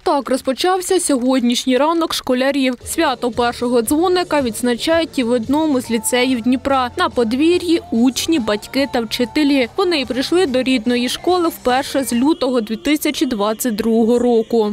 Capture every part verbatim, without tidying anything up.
Так розпочався сьогоднішній ранок школярів. Свято першого дзвоника відзначають і в одному з ліцеїв Дніпра. На подвір'ї учні, батьки та вчителі. Вони прийшли до рідної школи вперше з лютого дві тисячі двадцять другого року.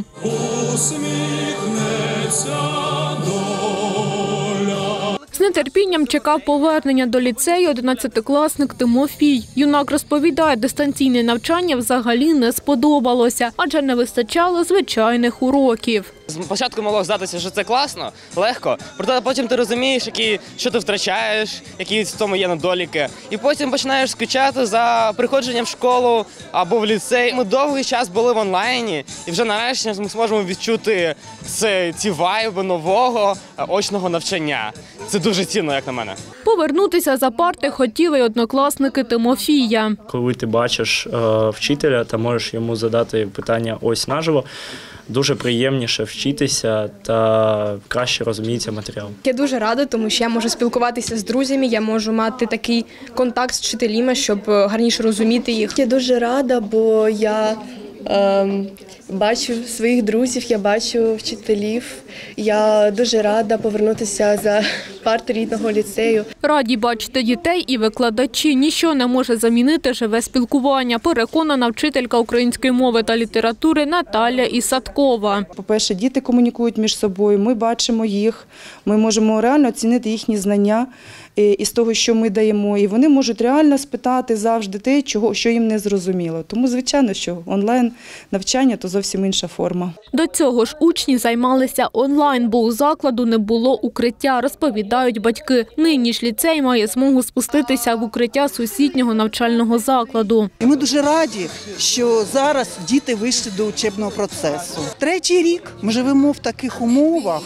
З нетерпінням чекав повернення до ліцею одинадцятикласник Тимофій. Юнак розповідає, дистанційне навчання взагалі не сподобалося, адже не вистачало звичайних уроків. Спочатку могло здатися, що це класно, легко, проте потім ти розумієш, які, що ти втрачаєш, які в тому є недоліки. І потім починаєш скучати за приходженням в школу або в ліцей. Ми довгий час були в онлайні і вже нарешті ми зможемо відчути ці вайби нового очного навчання. Це дуже цінно, як на мене. Повернутися за парти хотіли й однокласники Тимофія. Коли ти бачиш е, вчителя та можеш йому задати питання ось наживо, дуже приємніше вчитися та краще розуміється матеріал. Я дуже рада, тому що я можу спілкуватися з друзями, я можу мати такий контакт з вчителями, щоб гарніше розуміти їх. Я дуже рада, бо я ем, бачу своїх друзів, я бачу вчителів. Я дуже рада повернутися за парти рідного ліцею. Раді бачити дітей і викладачі. Ніщо не може замінити живе спілкування, переконана вчителька української мови та літератури Наталя Ісадкова. По-перше, діти комунікують між собою, ми бачимо їх, ми можемо реально оцінити їхні знання із того, що ми даємо. І вони можуть реально спитати завжди те, чого, що їм не зрозуміло. Тому, звичайно, що онлайн-навчання – то зовсім інша форма. До цього ж учні займалися онлайн, бо у закладу не було укриття, розповідають батьки. Нині ж ліцей має змогу спуститися в укриття сусіднього навчального закладу. І ми дуже раді, що зараз діти вийшли до учебного процесу. Третій рік ми живемо в таких умовах,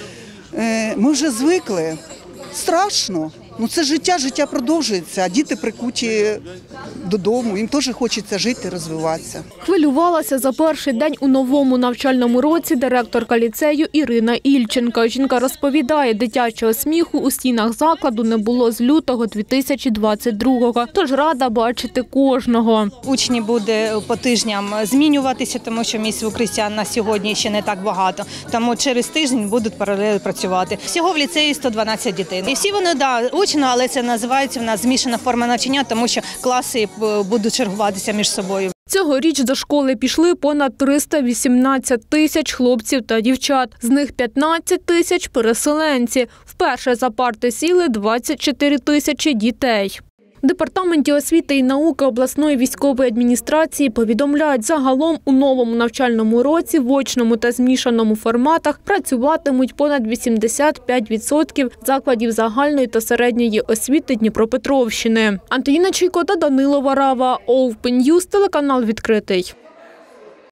ми вже звикли. Страшно. Ну це життя, життя продовжується, а діти прикуті додому, їм теж хочеться жити, розвиватися. Хвилювалася за перший день у новому навчальному році директорка ліцею Ірина Ільченко. Жінка розповідає, дитячого сміху у стінах закладу не було з лютого дві тисячі двадцять другого, тож рада бачити кожного. Учні буде по тижням змінюватися, тому що місць в укриття на сьогодні ще не так багато, тому через тиждень будуть паралельно працювати. Всього в ліцеї сто дванадцять дітей. І всі вони, да, але це називається в нас змішана форма навчання, тому що класи будуть чергуватися між собою. Цьогоріч до школи пішли понад триста вісімнадцять тисяч хлопців та дівчат. З них п'ятнадцять тисяч – переселенці. Вперше за парти сіли двадцять чотири тисячі дітей. В Департаменті освіти і науки обласної військової адміністрації повідомляють, загалом у новому навчальному році в очному та змішаному форматах працюватимуть понад вісімдесят п'ять відсотків закладів загальної та середньої освіти Дніпропетровщини. Антоніна Чайко та Данило Варава. Open News, телеканал «Відкритий».